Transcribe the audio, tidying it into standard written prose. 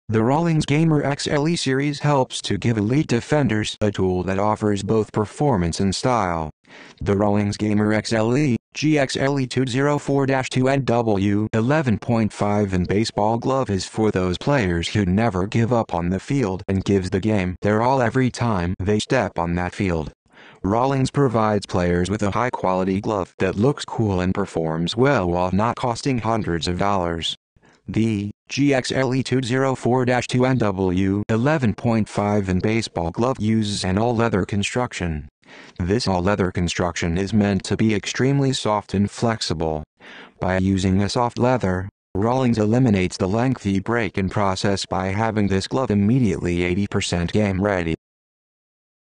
The Rawlings Gamer XLE series helps to give elite defenders a tool that offers both performance and style. The Rawlings Gamer XLE GXLE204-2NW 11.5 in baseball glove is for those players who never give up on the field and gives the game their all every time they step on that field. Rawlings provides players with a high-quality glove that looks cool and performs well while not costing hundreds of dollars. The GXLE204-2NW 11.5 in baseball glove uses an all-leather construction. This all-leather construction is meant to be extremely soft and flexible. By using a soft leather, Rawlings eliminates the lengthy break-in process by having this glove immediately 80% game ready.